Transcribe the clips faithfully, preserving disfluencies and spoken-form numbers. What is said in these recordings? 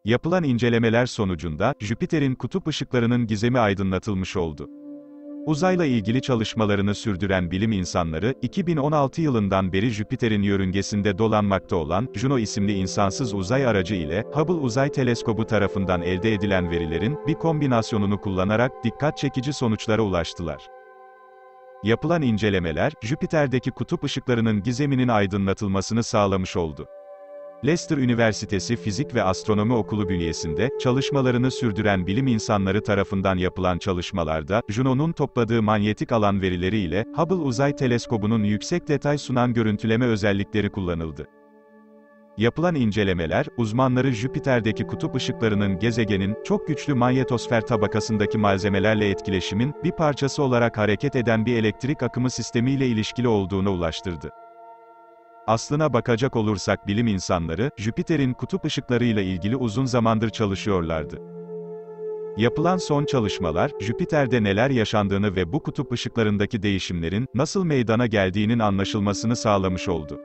Yapılan incelemeler sonucunda, Jüpiter'in kutup ışıklarının gizemi aydınlatılmış oldu. Uzayla ilgili çalışmalarını sürdüren bilim insanları, iki bin on altı yılından beri Jüpiter'in yörüngesinde dolanmakta olan, Juno isimli insansız uzay aracı ile, Hubble Uzay Teleskobu tarafından elde edilen verilerin, bir kombinasyonunu kullanarak, dikkat çekici sonuçlara ulaştılar. Yapılan incelemeler, Jüpiter'deki kutup ışıklarının gizeminin aydınlatılmasını sağlamış oldu. Leicester Üniversitesi Fizik ve Astronomi Okulu bünyesinde, çalışmalarını sürdüren bilim insanları tarafından yapılan çalışmalarda, Juno'nun topladığı manyetik alan verileri ile, Hubble Uzay Teleskobu'nun yüksek detay sunan görüntüleme özellikleri kullanıldı. Yapılan incelemeler, uzmanları Jüpiter'deki kutup ışıklarının gezegenin, çok güçlü manyetosfer tabakasındaki malzemelerle etkileşimin, bir parçası olarak hareket eden bir elektrik akımı sistemiyle ilişkili olduğuna ulaştırdı. Aslına bakacak olursak bilim insanları, Jüpiter'in kutup ışıklarıyla ilgili uzun zamandır çalışıyorlardı. Yapılan son çalışmalar, Jüpiter'de neler yaşandığını ve bu kutup ışıklarındaki değişimlerin, nasıl meydana geldiğinin anlaşılmasını sağlamış oldu.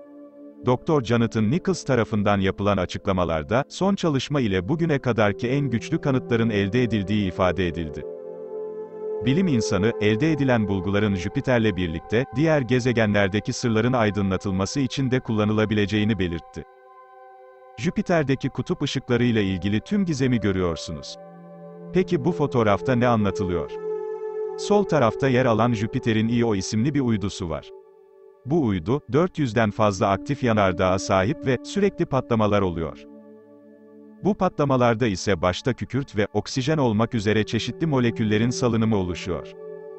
Doktor Jonathan Nichols tarafından yapılan açıklamalarda, son çalışma ile bugüne kadarki en güçlü kanıtların elde edildiği ifade edildi. Bilim insanı, elde edilen bulguların Jüpiter'le birlikte, diğer gezegenlerdeki sırların aydınlatılması için de kullanılabileceğini belirtti. Jüpiter'deki kutup ışıklarıyla ilgili tüm gizemi görüyorsunuz. Peki bu fotoğrafta ne anlatılıyor? Sol tarafta yer alan Jüpiter'in Io isimli bir uydusu var. Bu uydu, dört yüzden fazla aktif yanardağa sahip ve sürekli patlamalar oluyor. Bu patlamalarda ise başta kükürt ve oksijen olmak üzere çeşitli moleküllerin salınımı oluşuyor.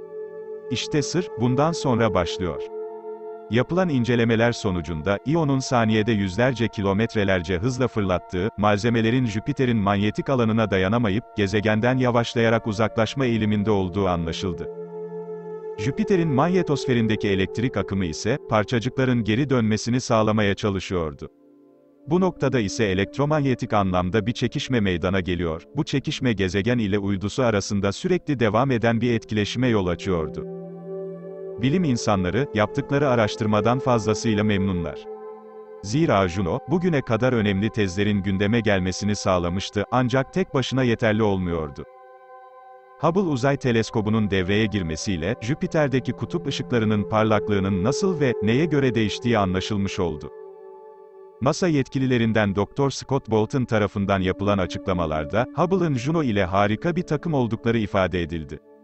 İşte sır, bundan sonra başlıyor. Yapılan incelemeler sonucunda, Io'nun saniyede yüzlerce kilometrelerce hızla fırlattığı, malzemelerin Jüpiter'in manyetik alanına dayanamayıp, gezegenden yavaşlayarak uzaklaşma eğiliminde olduğu anlaşıldı. Jüpiter'in manyetosferindeki elektrik akımı ise, parçacıkların geri dönmesini sağlamaya çalışıyordu. Bu noktada ise elektromanyetik anlamda bir çekişme meydana geliyor. Bu çekişme gezegen ile uydusu arasında sürekli devam eden bir etkileşime yol açıyordu. Bilim insanları, yaptıkları araştırmadan fazlasıyla memnunlar. Zira Juno, bugüne kadar önemli tezlerin gündeme gelmesini sağlamıştı, ancak tek başına yeterli olmuyordu. Hubble Uzay Teleskobu'nun devreye girmesiyle, Jüpiter'deki kutup ışıklarının parlaklığının nasıl ve neye göre değiştiği anlaşılmış oldu. NASA yetkililerinden Doktor Scott Bolton tarafından yapılan açıklamalarda, Hubble'ın Juno ile harika bir takım oldukları ifade edildi.